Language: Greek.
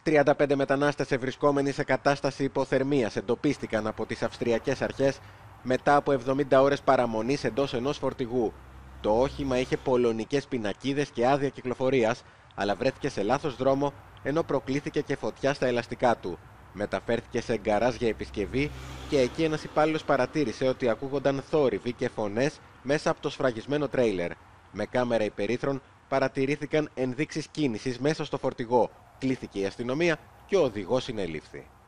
35 μετανάστες ευρισκόμενοι σε κατάσταση υποθερμίας εντοπίστηκαν από τις αυστριακές αρχές μετά από 70 ώρες παραμονής εντός ενός φορτηγού. Το όχημα είχε πολωνικές πινακίδες και άδεια κυκλοφορίας, αλλά βρέθηκε σε λάθος δρόμο ενώ προκλήθηκε και φωτιά στα ελαστικά του. Μεταφέρθηκε σε γκαράζ για επισκευή και εκεί ένας υπάλληλος παρατήρησε ότι ακούγονταν θόρυβοι και φωνές μέσα από το σφραγισμένο τρέιλερ. Με κάμερα υπερήθρων παρατηρήθηκαν ενδείξεις κίνησης μέσα στο φορτηγό. Κλήθηκε η αστυνομία και ο οδηγός συνελήφθη.